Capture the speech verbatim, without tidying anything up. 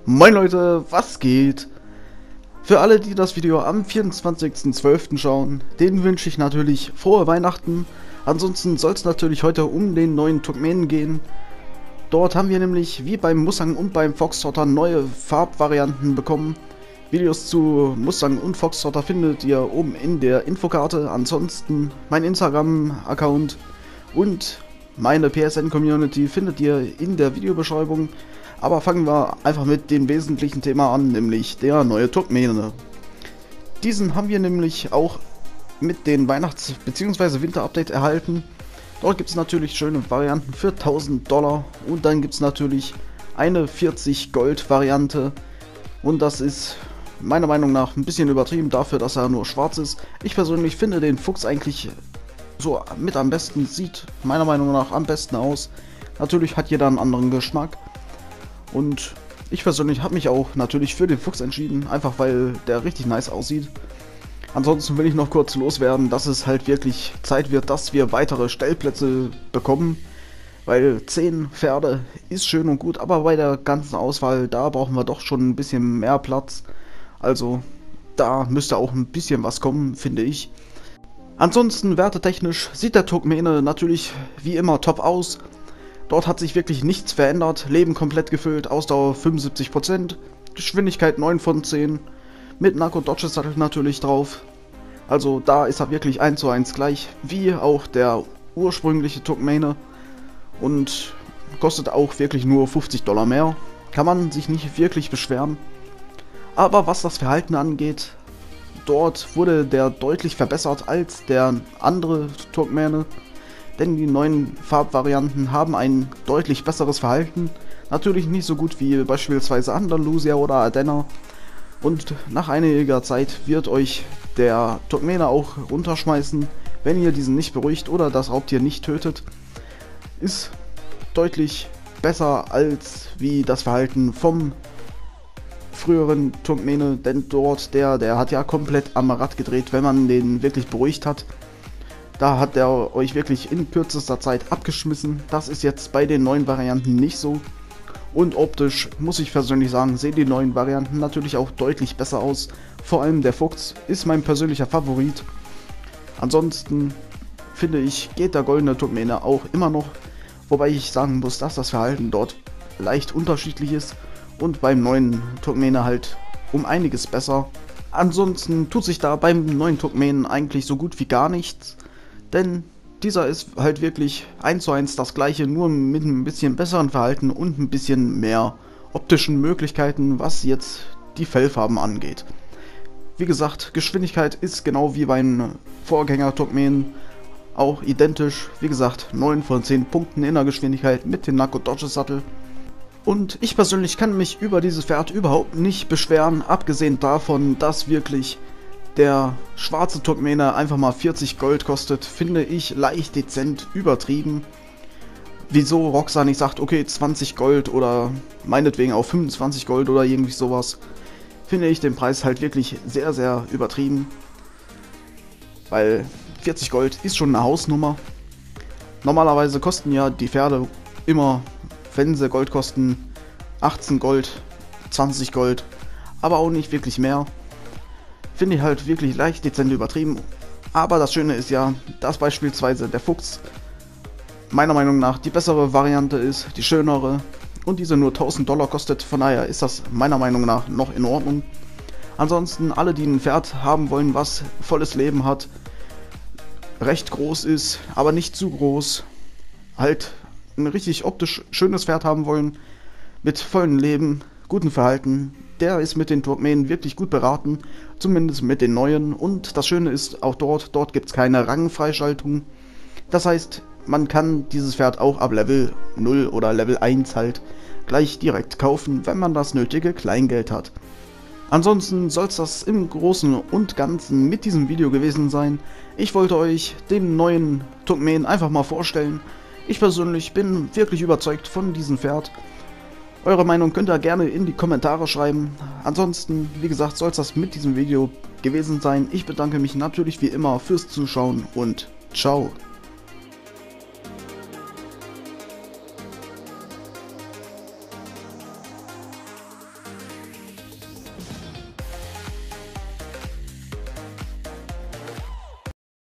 Moin Leute, was geht? Für alle, die das Video am vierundzwanzigsten zwölften schauen, denen wünsche ich natürlich frohe Weihnachten. Ansonsten soll es natürlich heute um den neuen Turkmenen gehen. Dort haben wir nämlich wie beim Mustang und beim Foxtrotter neue Farbvarianten bekommen. Videos zu Mustang und Foxtrotter findet ihr oben in der Infokarte. Ansonsten mein Instagram-Account und meine P S N-Community findet ihr in der Videobeschreibung. Aber fangen wir einfach mit dem wesentlichen Thema an, nämlich der neue Turkmene. Diesen haben wir nämlich auch mit den Weihnachts- bzw. Winter-Update erhalten. Dort gibt es natürlich schöne Varianten für tausend Dollar und dann gibt es natürlich eine vierzig Gold Variante. Und das ist meiner Meinung nach ein bisschen übertrieben dafür, dass er nur schwarz ist. Ich persönlich finde den Fuchs eigentlich so mit am besten, sieht meiner Meinung nach am besten aus. Natürlich hat jeder einen anderen Geschmack. Und ich persönlich habe mich auch natürlich für den Fuchs entschieden, einfach weil der richtig nice aussieht. Ansonsten will ich noch kurz loswerden, dass es halt wirklich Zeit wird, dass wir weitere Stellplätze bekommen. Weil zehn Pferde ist schön und gut, aber bei der ganzen Auswahl, da brauchen wir doch schon ein bisschen mehr Platz. Also da müsste auch ein bisschen was kommen, finde ich. Ansonsten wertetechnisch sieht der Turkmene natürlich wie immer top aus. Dort hat sich wirklich nichts verändert, Leben komplett gefüllt, Ausdauer fünfundsiebzig Prozent, Geschwindigkeit neun von zehn, mit Narco-Dodge-Sattel natürlich drauf. Also da ist er wirklich eins zu eins gleich, wie auch der ursprüngliche Turkmene und kostet auch wirklich nur fünfzig Dollar mehr. Kann man sich nicht wirklich beschweren. Aber was das Verhalten angeht, dort wurde der deutlich verbessert als der andere Turkmene. Denn die neuen Farbvarianten haben ein deutlich besseres Verhalten. Natürlich nicht so gut wie beispielsweise Andalusia oder Ardenner. Und nach einiger Zeit wird euch der Turkmene auch runterschmeißen, wenn ihr diesen nicht beruhigt oder das Raubtier nicht tötet. Ist deutlich besser als wie das Verhalten vom früheren Turkmene. Denn dort, der, der hat ja komplett am Rad gedreht, wenn man den wirklich beruhigt hat. Da hat er euch wirklich in kürzester Zeit abgeschmissen. Das ist jetzt bei den neuen Varianten nicht so. Und optisch, muss ich persönlich sagen, sehen die neuen Varianten natürlich auch deutlich besser aus. Vor allem der Fuchs ist mein persönlicher Favorit. Ansonsten finde ich, geht der goldene Turkmene auch immer noch. Wobei ich sagen muss, dass das Verhalten dort leicht unterschiedlich ist. Und beim neuen Turkmene halt um einiges besser. Ansonsten tut sich da beim neuen Turkmenen eigentlich so gut wie gar nichts. Denn dieser ist halt wirklich eins zu eins das gleiche, nur mit ein bisschen besseren Verhalten und ein bisschen mehr optischen Möglichkeiten, was jetzt die Fellfarben angeht. Wie gesagt, Geschwindigkeit ist genau wie beim Vorgänger Turkmenen auch identisch. Wie gesagt, neun von zehn Punkten in der Geschwindigkeit mit dem Narco-Dodge-Sattel. Und ich persönlich kann mich über dieses Pferd überhaupt nicht beschweren, abgesehen davon, dass wirklich der schwarze Turkmene einfach mal vierzig Gold kostet, finde ich leicht dezent übertrieben. Wieso Roxanne nicht sagt, okay, zwanzig Gold oder meinetwegen auch fünfundzwanzig Gold oder irgendwie sowas, finde ich den Preis halt wirklich sehr, sehr übertrieben. Weil vierzig Gold ist schon eine Hausnummer. Normalerweise kosten ja die Pferde immer, wenn sie Gold kosten, achtzehn Gold, zwanzig Gold, aber auch nicht wirklich mehr. Finde ich halt wirklich leicht dezent übertrieben. Aber das Schöne ist ja, dass beispielsweise der Fuchs meiner Meinung nach die bessere Variante ist, die schönere. Und diese nur tausend Dollar kostet, von daher ist das meiner Meinung nach noch in Ordnung. Ansonsten alle, die ein Pferd haben wollen, was volles Leben hat, recht groß ist, aber nicht zu groß, halt ein richtig optisch schönes Pferd haben wollen, mit vollem Leben, gutem Verhalten, der ist mit den Turkmenen wirklich gut beraten, zumindest mit den neuen. Und das Schöne ist auch dort, dort gibt es keine Rangfreischaltung. Das heißt, man kann dieses Pferd auch ab Level null oder Level eins halt gleich direkt kaufen, wenn man das nötige Kleingeld hat. Ansonsten soll es das im Großen und Ganzen mit diesem Video gewesen sein. Ich wollte euch den neuen Turkmenen einfach mal vorstellen. Ich persönlich bin wirklich überzeugt von diesem Pferd. Eure Meinung könnt ihr gerne in die Kommentare schreiben. Ansonsten, wie gesagt, soll es das mit diesem Video gewesen sein. Ich bedanke mich natürlich wie immer fürs Zuschauen und ciao.